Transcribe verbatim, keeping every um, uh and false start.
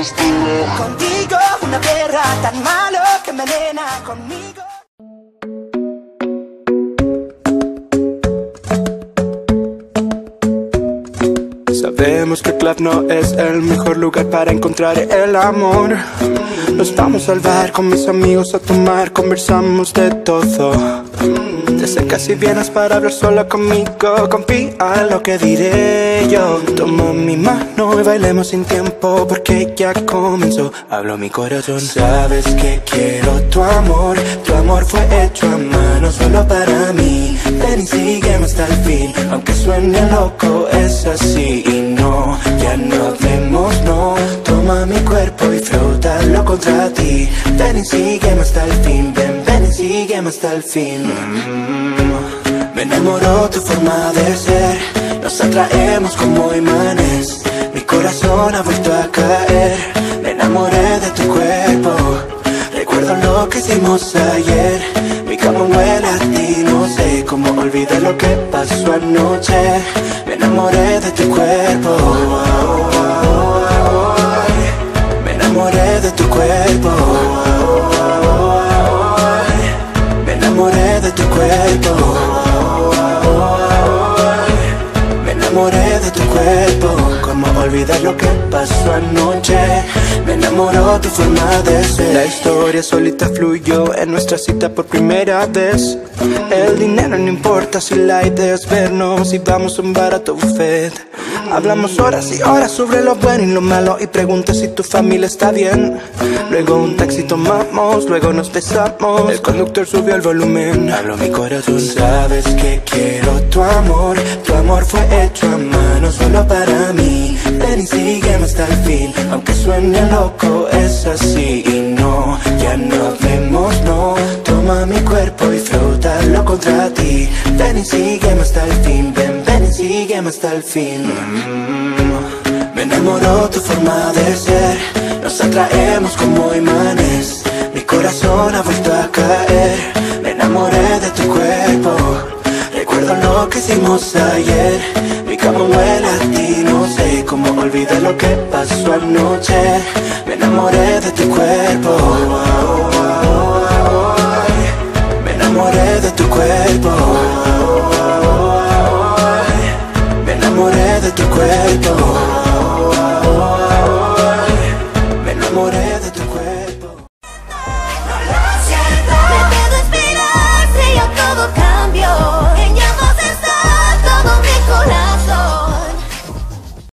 destino. Contigo, una guerra tan malo que envenena conmigo. Sabemos que el club no es el mejor lugar para encontrar el amor. Nos vamos al bar con mis amigos a tomar, conversamos de todo. Te acercas y vienes para hablar sola conmigo, confía en lo que diré yo. Toma mi mano y bailemos sin tiempo porque ya comenzó. Hablo mi corazón. Sabes que quiero tu amor, tu amor fue hecho a mano solo para mí. Ven y sígueme hasta el fin, aunque suene loco es así. Y no, ya no hablemos, no. Toma mi cuerpo y frótalo contra ti. Ven y sígueme hasta el fin, ven, ven y sígueme hasta el fin. mm. Me enamoró tu forma de ser, nos atraemos como imanes. Mi corazón ha vuelto a caer, me enamoré de tu cuerpo. Recuerdo lo que hicimos ayer, mi cama huele a ti, no sé cómo olvidar lo que pasó anoche. Me enamoré de tu cuerpo, me enamoré de tu cuerpo, me enamoré de tu cuerpo, me enamoré de tu cuerpo. Cómo olvidar lo que pasó anoche, me enamoró tu forma de ser. La historia solita fluyó en nuestra cita por primera vez. El dinero no importa si la idea es vernos y vamos a un barato buffet. Hablamos horas y horas sobre lo bueno y lo malo y preguntas si tu familia está bien. Luego un taxi tomamos, luego nos besamos. El conductor subió el volumen. Hablo mi corazón. Sabes que quiero tu amor, tu amor fue hecho a mano solo para mí. Ven y sígueme hasta el fin, aunque suene loco es así. Y no, ya no hablemos, no. Toma mi cuerpo y frótalo contra ti. Ven y sígueme hasta el fin, ven, ven y sígueme hasta el fin. mm. Me enamoró tu forma de ser, nos atraemos como imanes. Mi corazón ha vuelto a caer, me enamoré de tu cuerpo. Recuerdo lo que hicimos ayer, mi cama huele a ti, no sé cómo olvidar lo que pasó anoche. Me enamoré de tu cuerpo, me enamoré de tu cuerpo, me enamoré de tu cuerpo.